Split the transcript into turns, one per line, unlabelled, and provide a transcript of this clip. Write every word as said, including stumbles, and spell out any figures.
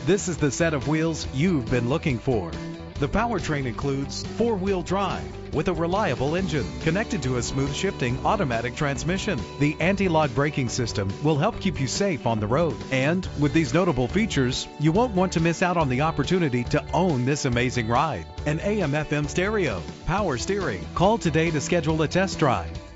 This is the set of wheels you've been looking for. The powertrain includes four-wheel drive with a reliable engine connected to a smooth shifting automatic transmission. The anti-lock braking system will help keep you safe on the road. And with these notable features, you won't want to miss out on the opportunity to own this amazing ride. An A M F M stereo, power steering. Call today to schedule a test drive.